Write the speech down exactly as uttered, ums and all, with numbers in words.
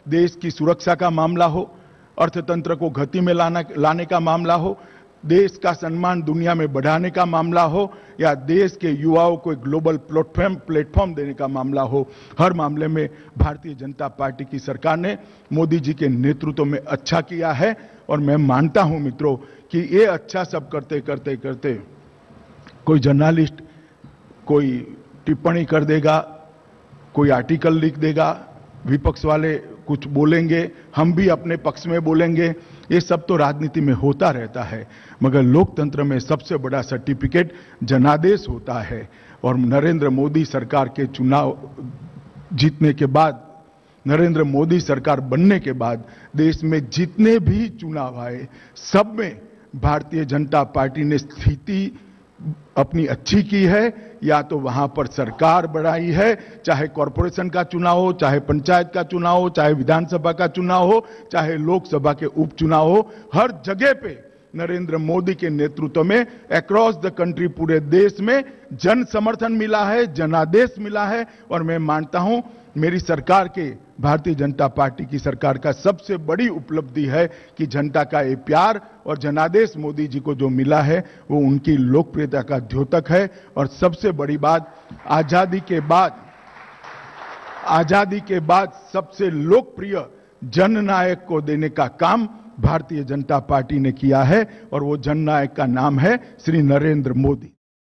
देश की सुरक्षा का मामला हो, अर्थतंत्र को गति में लाना लाने का मामला हो, देश का सम्मान दुनिया में बढ़ाने का मामला हो, या देश के युवाओं को एक ग्लोबल प्लेटफॉर्म प्लेटफॉर्म देने का मामला हो, हर मामले में भारतीय जनता पार्टी की सरकार ने मोदी जी के नेतृत्व में अच्छा किया है। और मैं मानता हूं मित्रों कि ये अच्छा सब करते करते करते कोई जर्नलिस्ट कोई टिप्पणी कर देगा, कोई आर्टिकल लिख देगा, विपक्ष वाले कुछ बोलेंगे, हम भी अपने पक्ष में बोलेंगे, ये सब तो राजनीति में होता रहता है। मगर लोकतंत्र में सबसे बड़ा सर्टिफिकेट जनादेश होता है। और नरेंद्र मोदी सरकार के चुनाव जीतने के बाद, नरेंद्र मोदी सरकार बनने के बाद देश में जितने भी चुनाव आए सब में भारतीय जनता पार्टी ने स्थिति अपनी अच्छी की है, या तो वहां पर सरकार बढ़ाई है, चाहे कॉरपोरेशन का चुनाव हो, चाहे पंचायत का चुनाव हो, चाहे विधानसभा का चुनाव हो, चाहे लोकसभा के उपचुनाव हो, हर जगह पे नरेंद्र मोदी के नेतृत्व में अक्रॉस द कंट्री पूरे देश में जन समर्थन मिला है, जनादेश मिला है। और मैं मानता हूं मेरी सरकार के, भारतीय जनता पार्टी की सरकार का सबसे बड़ी उपलब्धि है कि जनता का ये प्यार और जनादेश मोदी जी को जो मिला है वो उनकी लोकप्रियता का द्योतक है। और सबसे बड़ी बात, आजादी के बाद आजादी के बाद सबसे लोकप्रिय जननायक को देने का काम भारतीय जनता पार्टी ने किया है, और वो जननायक का नाम है श्री नरेंद्र मोदी।